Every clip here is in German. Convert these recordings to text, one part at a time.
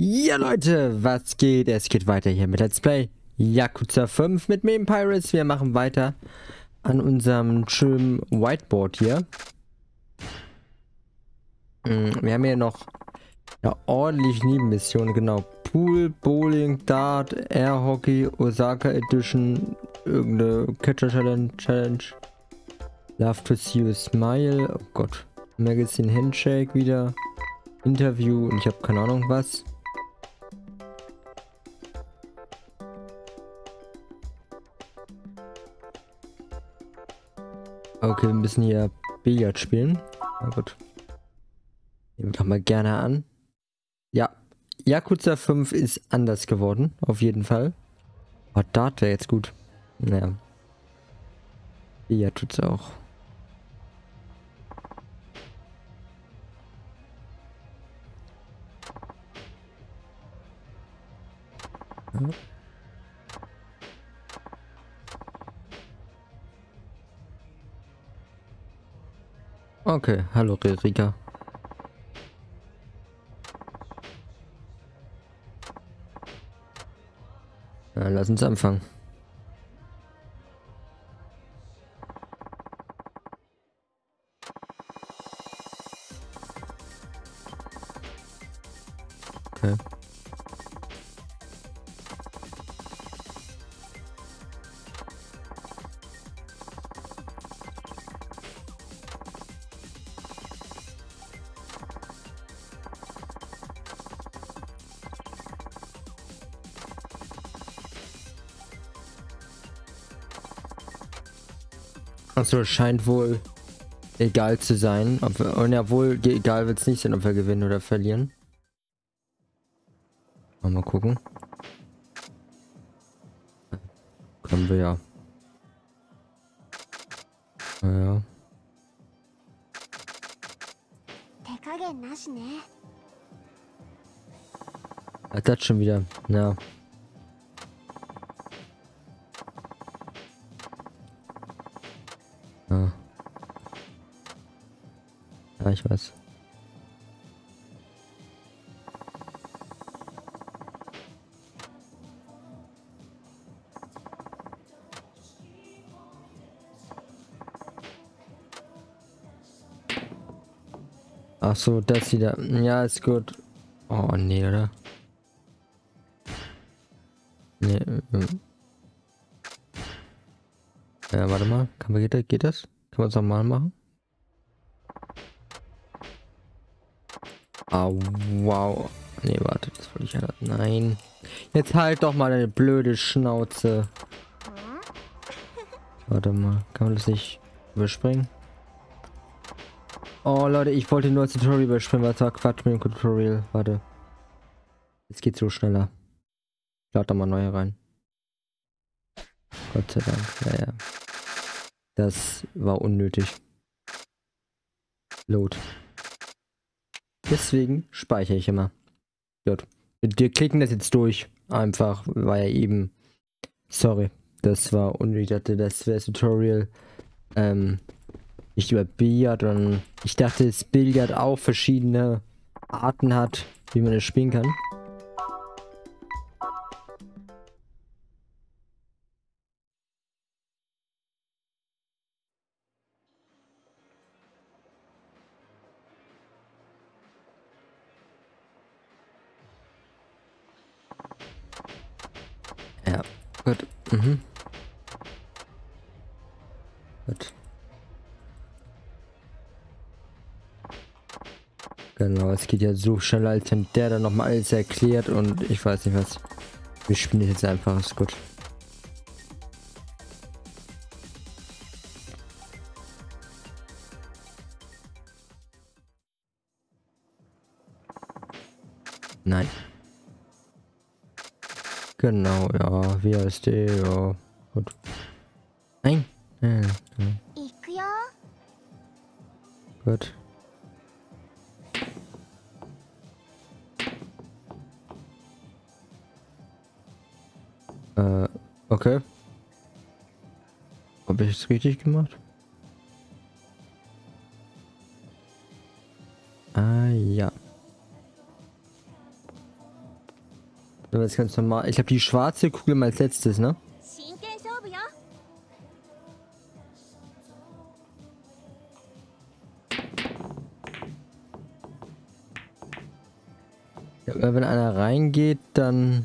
Ja Leute, was geht? Es geht weiter hier mit Let's Play Yakuza 5 mit Meme Pirates. Wir machen weiter an unserem schönen Whiteboard hier. Wir haben hier noch ordentlich Nebenmissionen, genau. Pool, Bowling, Dart, Air Hockey, Osaka Edition, irgendeine Catcher Challenge. Love to see you smile. Oh Gott. Magazine Handshake wieder. Interview und ich habe keine Ahnung was. Okay, wir müssen hier Billard spielen. Na gut. Nehmen wir mal gerne an. Ja, Yakuza 5 ist anders geworden, auf jeden Fall. Aber Dart wäre jetzt gut. Naja. Billard tut's auch. Ja. Okay, hallo Rika. Ja, lass uns anfangen. Okay. Achso, scheint wohl egal zu sein. Und ja, wohl egal wird es nicht sein, ob wir gewinnen oder verlieren. Mal gucken. Können wir ja. Naja. Das schon wieder. Ja. Ja. Ja, ich weiß. Ach so, das wieder. Ja, ist gut. Oh, nee, oder? Nee. Ja, warte mal. Geht das? Kann man es nochmal machen? Ah, wow. Nee, warte, das wollte ich ja. Nein. Jetzt halt doch mal deine blöde Schnauze. Warte mal. Kann man das nicht überspringen? Oh, Leute, ich wollte nur das Tutorial überspringen. Was war Quatsch mit dem Tutorial? Warte. Jetzt geht's so schneller. Ich lade da mal neue rein. Gott sei Dank. Ja, ja. Das war unnötig. Load. Deswegen speichere ich immer. Gut. Wir klicken das jetzt durch. Einfach, war ja eben. Sorry. Das war unnötig. Ich dachte, das wäre das Tutorial. Nicht über Billard. Und ich dachte, dass Billard auch verschiedene Arten hat, wie man es spielen kann. Ja, gut. Gut. Genau, es geht ja so schnell, als wenn der dann nochmal alles erklärt und ich weiß nicht was. Wir spielen jetzt einfach, ist gut. Nein. Genau, ja, WASD, ja. Gut. Nein. Gut. Okay. Habe ich es richtig gemacht? Ah ja. Das ist ganz normal. Ich habe die schwarze Kugel mal als letztes, ne? 真剣勝負よ。 Ja, wenn einer reingeht, dann...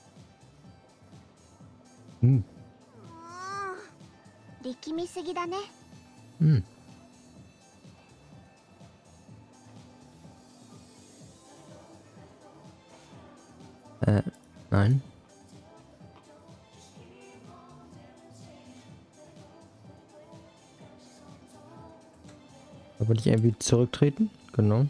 Hm. 力みすぎだね。 Hm. Nein. Aber nicht irgendwie zurücktreten? Genau.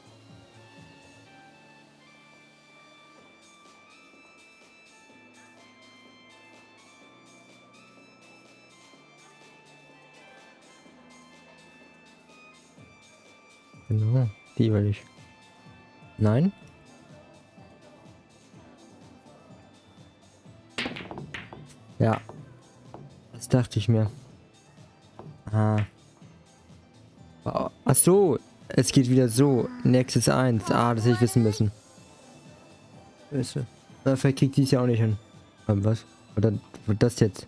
Genau, die will ich. Nein? Ja. Das dachte ich mir. Ah. Oh, ach so. Es geht wieder so. Nächstes 1. Ah, das hätte ich wissen müssen. Weißt du. Na, vielleicht kriegt die es ja auch nicht hin. Was? Oder wird das jetzt?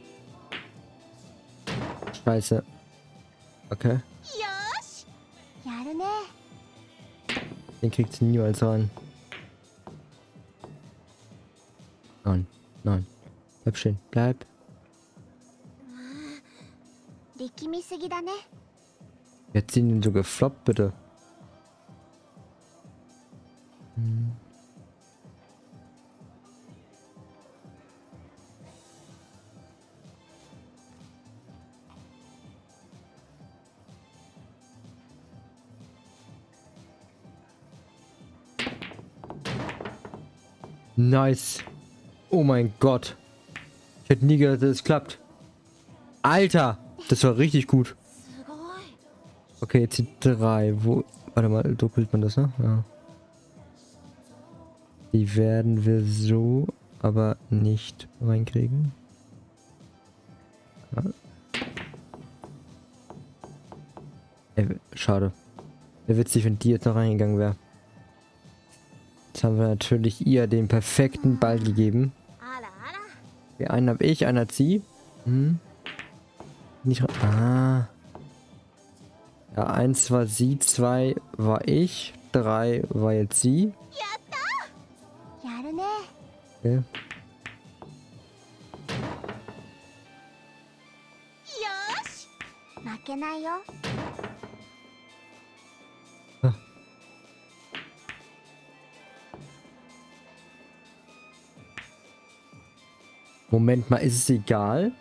Scheiße. Okay. よし。やるね。 Den kriegt sie niemals rein. Nein. Nein. Bleib stehen. Bleib. 力みすぎだね。 Jetzt sind ihn so gefloppt, bitte. Hm. Nice. Oh mein Gott. Ich hätte nie gedacht, dass es klappt. Alter, das war richtig gut. すごい。 Okay, jetzt die 3. Wo... Warte mal, doppelt man das, ne? Ja. Die werden wir so, aber nicht reinkriegen. Ja. Ey, schade. Wäre witzig, wenn die jetzt noch reingegangen wäre. Jetzt haben wir natürlich ihr den perfekten Ball gegeben. あらあら。 Okay, einen habe ich, einen hat sie. Hm. Nicht ah. Ja, 1 war sie, 2 war ich, 3 war jetzt sie. やった。やるね。 Okay. よし。負けないよ。 Moment mal, ist es egal?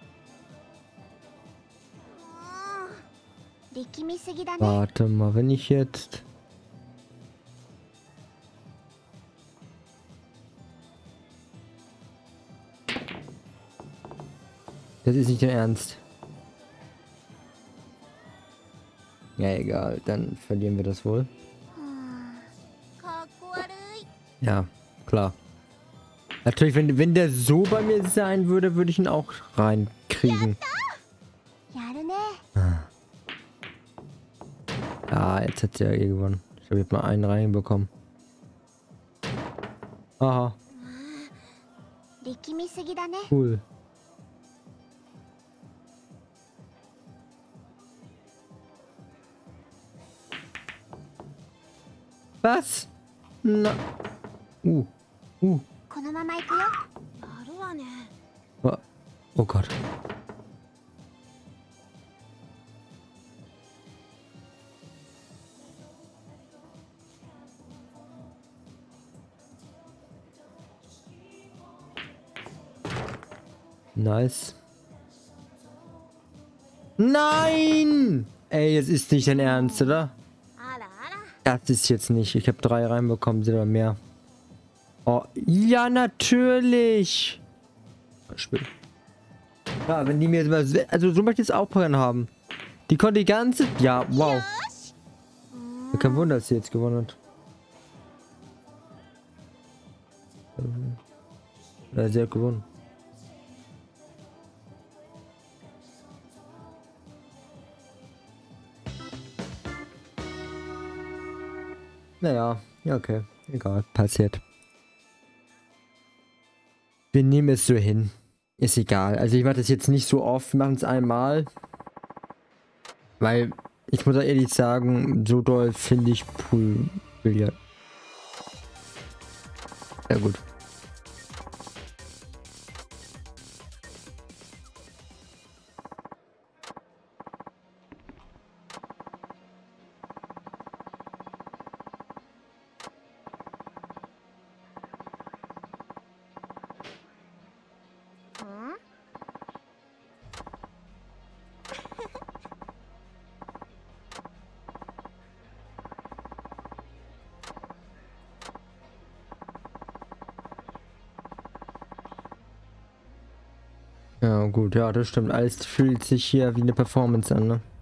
力みすぎだね。 Warte mal, wenn ich jetzt... Das ist nicht dein Ernst. Ja, egal, dann verlieren wir das wohl. かっこ悪い。 Ja, klar. Natürlich, wenn der so bei mir sein würde, würde ich ihn auch reinkriegen. やるね。 Ah, jetzt hat sie ja eh gewonnen. Ich habe jetzt mal einen reinbekommen. Aha, 力みすぎだね。 cool. Was? Na. このまま行くよ。やるわね。 Oh, oh Gott. Nice. Nein! Ey, das ist nicht dein Ernst, oder? あらあら。 Das ist jetzt nicht. Ich habe 3 reinbekommen, sind aber mehr. Oh, ja, natürlich. Spiel. Ja, wenn die mir jetzt mal, also so möchte ich es auch drin haben. Die konnte die ganze... Ja, wow. よし。 Kein Wunder, dass sie jetzt gewonnen hat. Ja, sie hat gewonnen. Naja, ja, okay. Egal, passiert. Wir nehmen es so hin. Ist egal. Also ich mache das jetzt nicht so oft. Wir machen es einmal. Weil, ich muss auch ehrlich sagen, so doll finde ich Poolbillard. Ja gut. Ja, gut, ja, das stimmt. Alles fühlt sich hier wie eine Performance an, ne?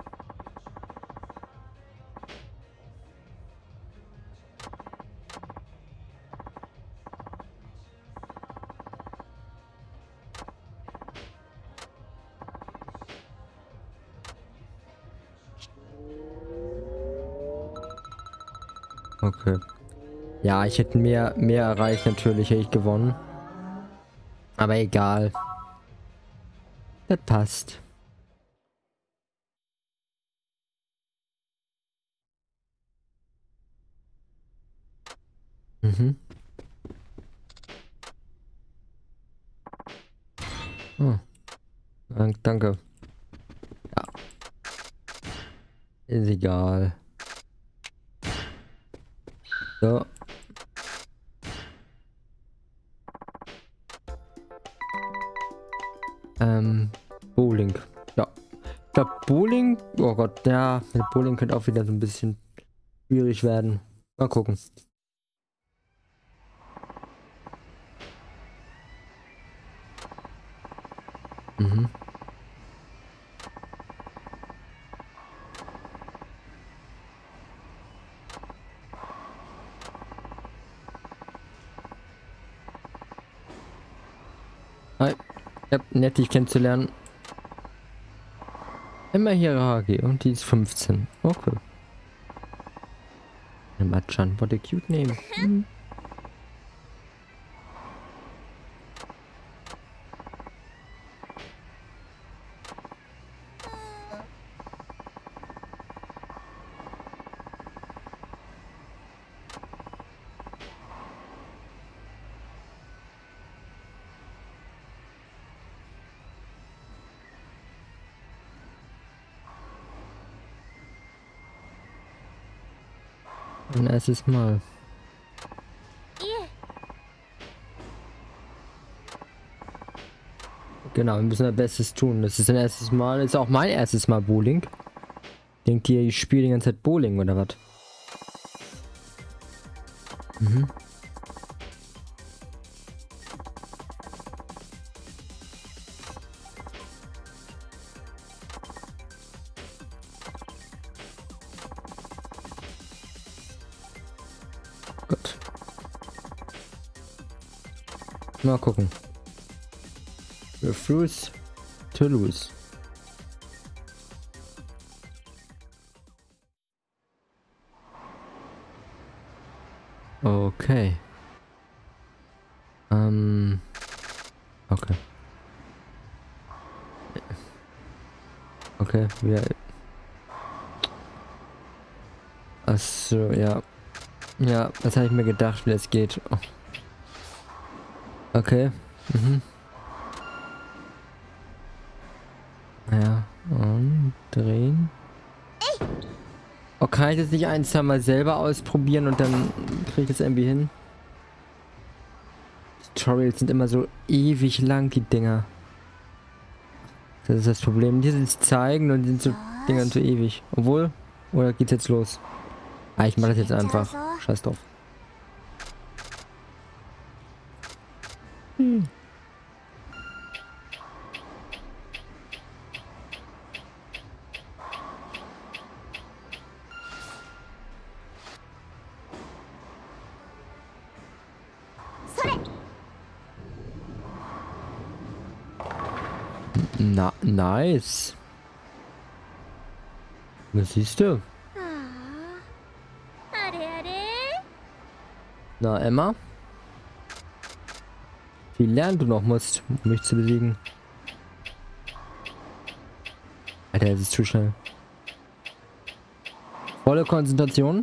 Okay. Ja, ich hätte mehr erreicht, natürlich hätte ich gewonnen. Aber egal. Das passt. Mhm. Oh. Danke. Ja. Ist egal. So. Bowling. Ja. Ich glaube, Bowling. Oh Gott, ja. Mit Bowling könnte auch wieder so ein bisschen schwierig werden. Mal gucken. Mhm. Hi. Ja, nett, dich kennenzulernen. Immer hier Hagi und die ist 15. Okay. Machan, what a cute name. Mhm. Ein erstes Mal. Genau, wir müssen das Bestes tun. Das ist ein erstes Mal. Das ist auch mein erstes Mal Bowling. Denkt ihr, ich spiele die ganze Zeit Bowling oder was? Mhm. Gut. Mal gucken. Refuse to lose. Okay. Okay. Okay, wir. Achso, ja. Ja, das habe ich mir gedacht, wie das geht. Oh. Okay. Mhm. Ja. Und drehen. Oh, kann ich das nicht ein, zwei Mal selber ausprobieren und dann kriege ich das irgendwie hin? Tutorials sind immer so ewig lang, die Dinger. Das ist das Problem. Die sind zeigen und die sind so Dinger so ewig. Obwohl, oder geht's jetzt los? Ah, ich mache das jetzt einfach. Scheiß drauf. Hm. Na, nice. Was siehst du? Na, Emma? Wie lernen du noch musst, um mich zu besiegen. Alter, das ist zu schnell. Volle Konzentration.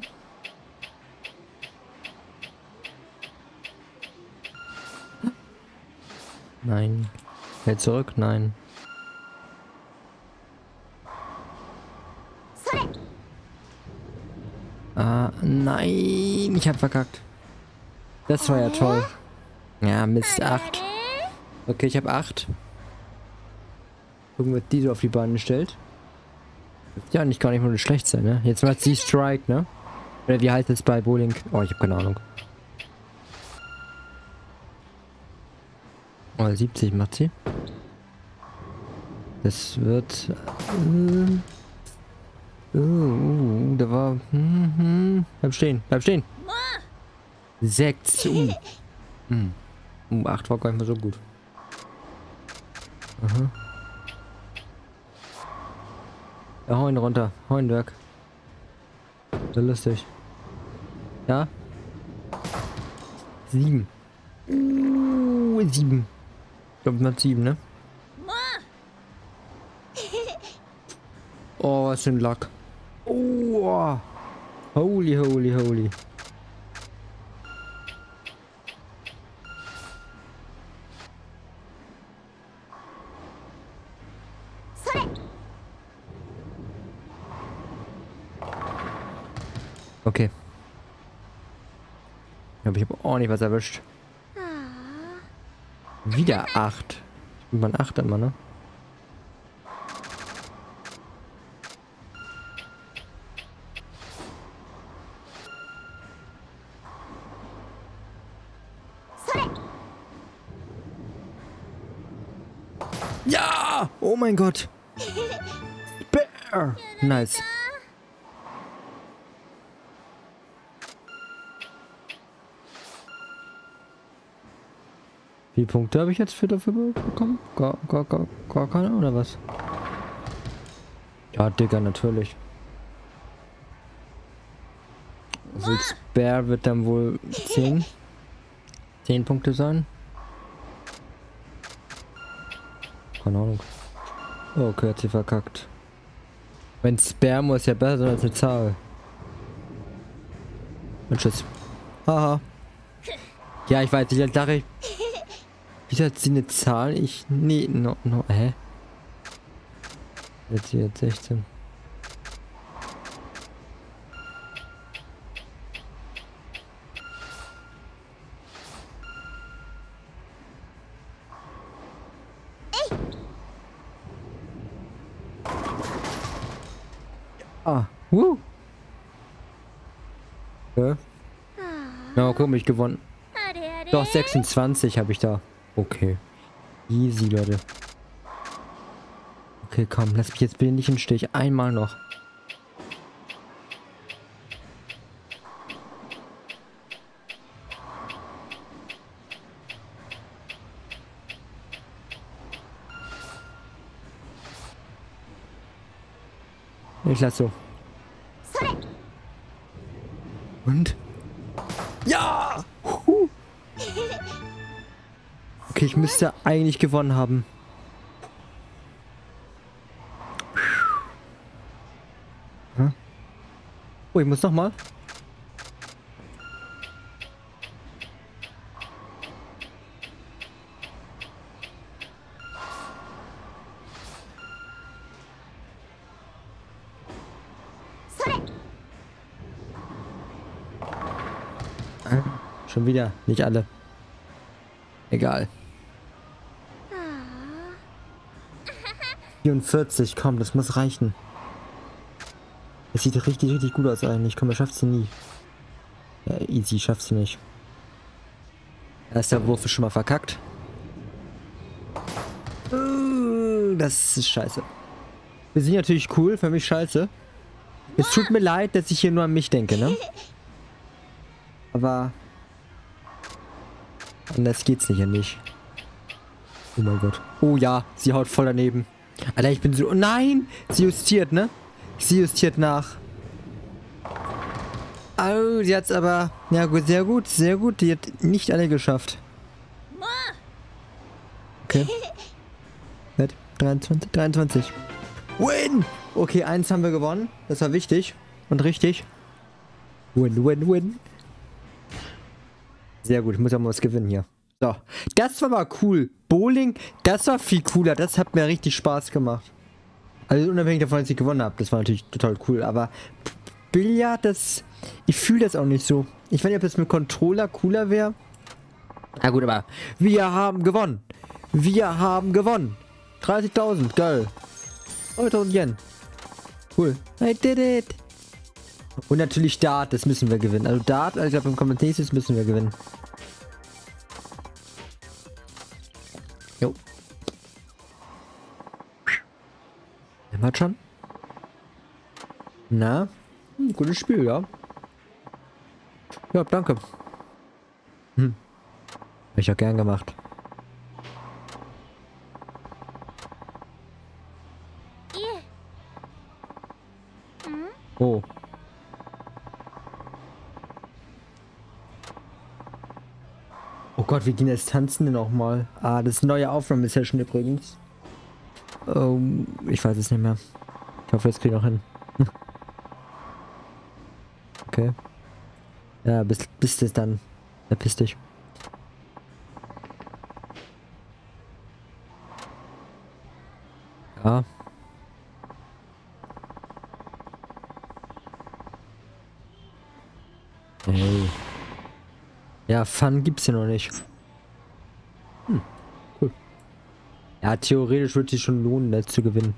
Nein. Fällt zurück? Nein. Ah, nein. Ich hab verkackt. Das war ja toll. Ja, Mist. 8. Okay, ich habe 8. Gucken, was die so auf die Beine stellt. Ja, nicht gar nicht mal so schlecht sein, ne? Jetzt macht sie Strike, ne? Oder wie heißt es bei Bowling? Oh, ich habe keine Ahnung. Oh, 70 macht sie. Das wird... da war... Bleib stehen, bleib stehen. 6. 8 war gar nicht mal so gut. Aha. Ja, hau ihn runter. Hau ihn weg. So lustig. Ja? 7. 7. Ich glaube, man hat 7, ne? Oh, was für ein Lack. Oh. Holy, holy, holy. Okay. Aber ich habe auch nicht was erwischt. Wieder 8. Ich bin bei 8 immer, ne? Ja! Oh mein Gott! Bear! Nice. Wie viele Punkte habe ich jetzt dafür bekommen? Gar keine oder was? Ja, Digga, natürlich. Also Spare wird dann wohl 10 Punkte sein. Keine Ahnung. Oh, okay, hat sie verkackt. Wenn Spare muss ja besser sein als eine Zahl. Und tschüss. Haha. Ja, ich weiß, ich dachte, wieso hat sie eine Zahl? Ich... Nee, hä? Jetzt hier 16. Ah, ja. Na, guck mal, ich gewonnen. Doch, 26 habe ich da. Okay. Easy, Leute. Okay, komm, lass mich jetzt bitte nicht im Stich. Einmal noch. Ich lass so. Und? Ja! Okay, ich müsste eigentlich gewonnen haben. Hm? Oh, ich muss noch mal. Schon wieder, nicht alle. Egal. 44, komm, das muss reichen. Es sieht richtig, richtig gut aus eigentlich. Komm, er schafft sie nie. Ja, easy, schafft sie nicht. Erster Wurf ist schon mal verkackt. Das ist scheiße. Wir sind natürlich cool, für mich scheiße. Es tut mir leid, dass ich hier nur an mich denke, ne? Aber... anders geht's nicht an mich. Oh mein Gott. Oh ja, sie haut voll daneben. Alter, ich bin so... Nein! Sie justiert, ne? Sie justiert nach. Oh, sie hat's aber... Ja gut, sehr gut, sehr gut. Die hat nicht alle geschafft. Okay. 23, 23. Win! Okay, 1 haben wir gewonnen. Das war wichtig und richtig. Win, win, win. Sehr gut, ich muss auch mal was gewinnen hier. So, das war mal cool. Bowling, das war viel cooler. Das hat mir richtig Spaß gemacht. Also unabhängig davon, dass ich gewonnen habe. Das war natürlich total cool. Aber Billard, ich fühle das auch nicht so. Ich weiß nicht, ob das mit Controller cooler wäre. Na gut, aber wir haben gewonnen. Wir haben gewonnen. 30.000, geil. 3000 Yen. Cool. I did it. Und natürlich Dart, das müssen wir gewinnen. Also Dart, ich glaube, im nächstes müssen wir gewinnen. Jo. Haben wir schon? Na? Gutes Spiel, ja. Ja, danke. Hab ich auch gern gemacht. Oh. Oh Gott, wie gehen jetzt tanzen denn auch mal? Ah, das ist eine neue Aufnahmesession übrigens. Ich weiß es nicht mehr. Ich hoffe, das kriege ich noch hin. Okay. Ja, bis das dann. Verpiss dich. Ja. Hey. Ja, Fun gibt's hier noch nicht. Cool. Ja, theoretisch wird sich schon lohnen, das zu gewinnen.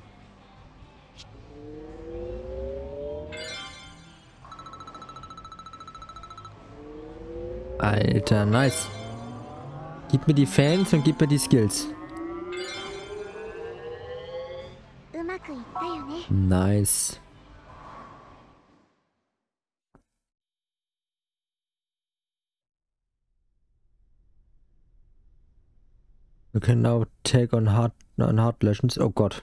Alter, nice. Gib mir die Fans und gib mir die Skills. Nice. We can now take on hard legends. Oh Gott.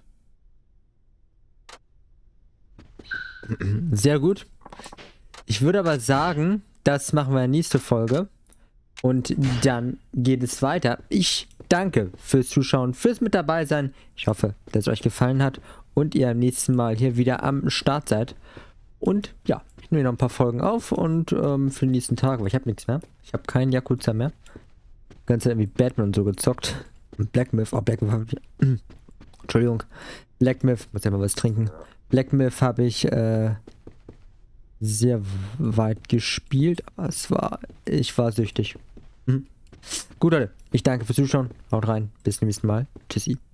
Sehr gut. Ich würde aber sagen, das machen wir in der nächsten Folge. Und dann geht es weiter. Ich danke fürs Zuschauen, fürs mit dabei sein. Ich hoffe, dass es euch gefallen hat und ihr am nächsten Mal hier wieder am Start seid. Und ja, ich nehme noch ein paar Folgen auf und für den nächsten Tag, aber ich habe nichts mehr. Ich habe keinen Yakuza mehr. Ganz irgendwie Batman und so gezockt. Und Black Myth, oh Black Myth habe ich... Entschuldigung. Black Myth, muss ja mal was trinken. Black Myth habe ich sehr weit gespielt, aber ich war süchtig. Gut, Leute, ich danke fürs Zuschauen. Haut rein, bis zum nächsten Mal. Tschüssi.